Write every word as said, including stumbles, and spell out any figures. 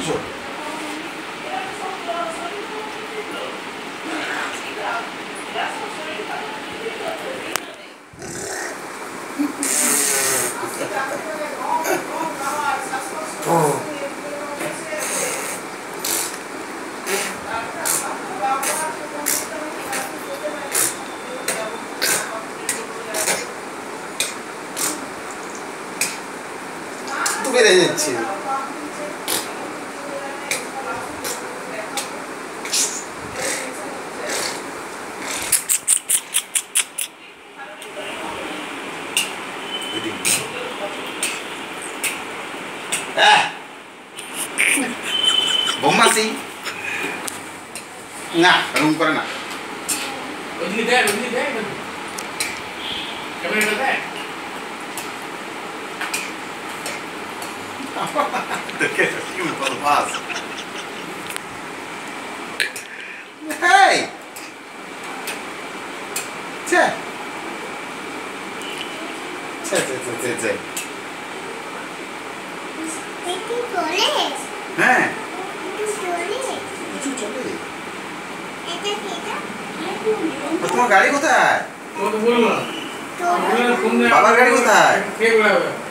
করছো? তো বেড়ে যাচ্ছে। বোমাসি না রুম করে না ওইদিকে দেখ ওইদিকে দেখ ক্যামেরাটা দেখ দেখে কি বলবাস হেই ছে ছে ছে ছে ছে ছে এটি চলে হ্যাঁ এটি চলে কিছু চলে এটা এটা তোমার গাড়ি কোথায় ও তো বললাম তো ফোন বাবার গাড়ি কোথায় কে বলাবে